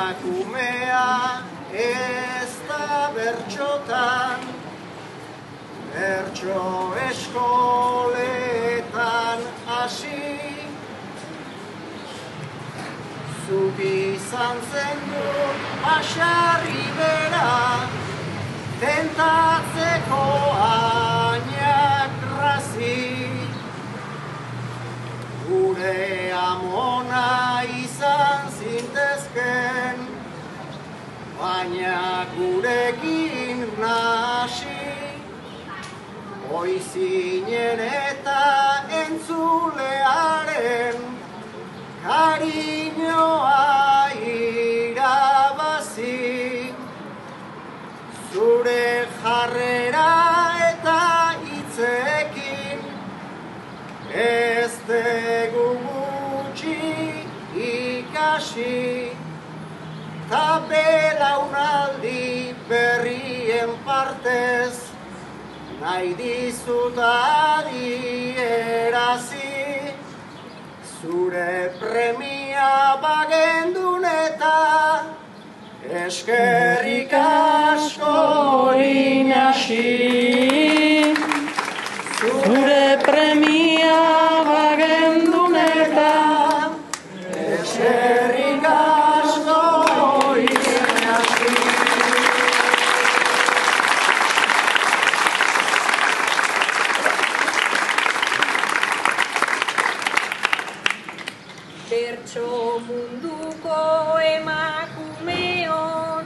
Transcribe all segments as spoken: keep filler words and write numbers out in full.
emakumea ez da bertxotan, bertxo eskoletan hasi. Zuk izan zendu basarri bera, tentatzeko ainak razi. Gure amona izan zintezken, baina gurekin nasi. Oizinen eta entzulearen kariñoa irabazi. Zure jarrera eta hitzekin ez dugu gutxi ikasi. Ta belaunaldi berrien partez nahi dizut adierazi. Zure premia bagendun eta eskerrik asko inasi. Zure premia bagendun eta eskerrik asko inasi. Bertso munduko emakumeon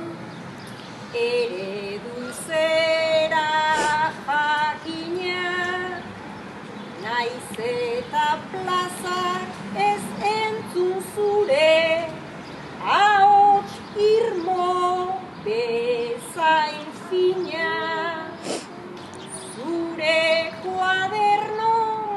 eredu zera jakina, naiz eta plazak ez entzun zure ahots irmo bezain fina. Zure kuaderno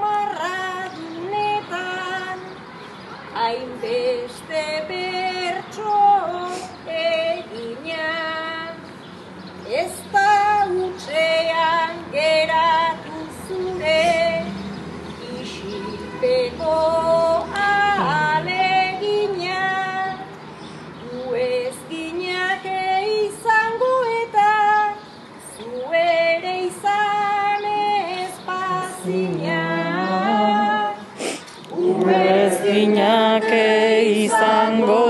marradunetan hainbeste bertso egina, ez da hutsean geratu zure isilpeko ahalegina. Gu ez ginake izango eta zu ere izan ez bazina. ez ginake izango